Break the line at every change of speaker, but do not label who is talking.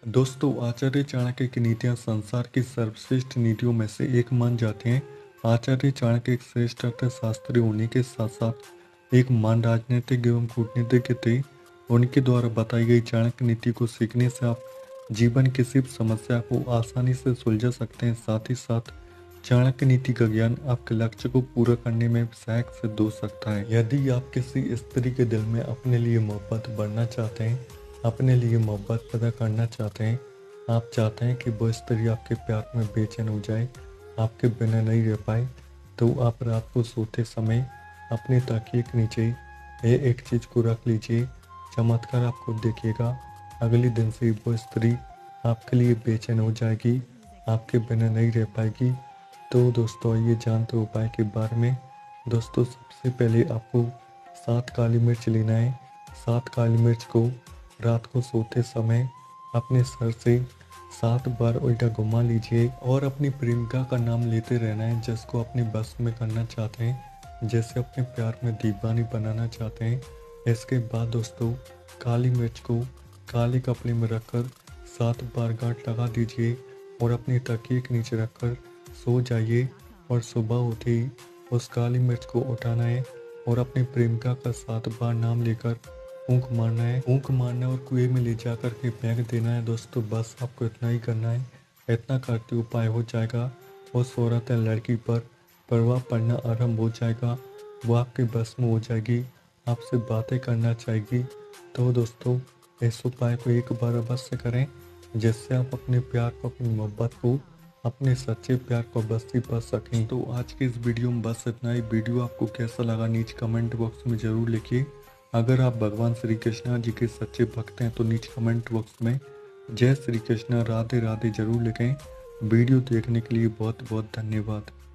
दोस्तों, आचार्य चाणक्य की नीतियां संसार की सर्वश्रेष्ठ नीतियों में से एक मान जाती हैं। आचार्य चाणक्य एक श्रेष्ठ अर्थशास्त्री होने के साथ साथ एक महान राजनीतिक एवं कूटनीतिज्ञ थे। उनके द्वारा बताई गई चाणक्य नीति को सीखने से आप जीवन की किसी भी समस्या को आसानी से सुलझा सकते हैं। साथ ही साथ चाणक्य नीति का ज्ञान आपके लक्ष्य को पूरा करने में सहायक सिद्ध हो सकता है। यदि आप किसी स्त्री के दिल में अपने लिए मोहब्बत बढ़ना चाहते हैं, अपने लिए मोहब्बत पैदा करना चाहते हैं, आप चाहते हैं कि वो स्त्री आपके प्यार में बेचैन हो जाए, आपके बिना नहीं रह पाए, तो आप रात को सोते समय अपने तकिए के नीचे ये एक चीज़ को रख लीजिए। चमत्कार आपको देखिएगा, अगले दिन से वो स्त्री आपके लिए बेचैन हो जाएगी, आपके बिना नहीं रह पाएगी। तो दोस्तों, ये जानते हो उपाय के बारे में। दोस्तों, सबसे पहले आपको 7 काली मिर्च लेना है। 7 काली मिर्च को रात को सोते समय अपने सर से 7 बार उल्टा घुमा लीजिए और अपनी प्रेमिका का नाम लेते रहना है, जिसको अपने बस में करना चाहते हैं, जैसे अपने प्यार में दीवानी बनाना चाहते हैं। इसके बाद दोस्तों, काली मिर्च को काले कपड़े में रखकर 7 बार गांठ लगा दीजिए और अपनी तकिए के नीचे रखकर सो जाइए। और सुबह होते ही उस काली मिर्च को उठाना है और अपनी प्रेमिका का 7 बार नाम लेकर ऊँक मारना है। ऊँक मारना और कुएं में ले जाकर के फेंक देना है। दोस्तों, बस आपको इतना ही करना है। इतना करते उपाय हो जाएगा। उस औरत या लड़की पर प्रभाव पड़ना आरंभ हो जाएगा, वो आपके बस में हो जाएगी, आपसे बातें करना चाहेगी। तो दोस्तों, इस उपाय को एक बार अवश्य करें, जिससे आप अपने प्यार को, अपनी मोहब्बत को, अपने सच्चे प्यार को अवश्य पा सकें। तो आज की इस वीडियो में बस इतना ही। वीडियो आपको कैसा लगा नीचे कमेंट बॉक्स में ज़रूर लिखिए। अगर आप भगवान श्री कृष्णा जी के सच्चे भक्त हैं तो नीचे कमेंट बॉक्स में जय श्री कृष्णा, राधे राधे जरूर लिखें। वीडियो देखने के लिए बहुत बहुत धन्यवाद।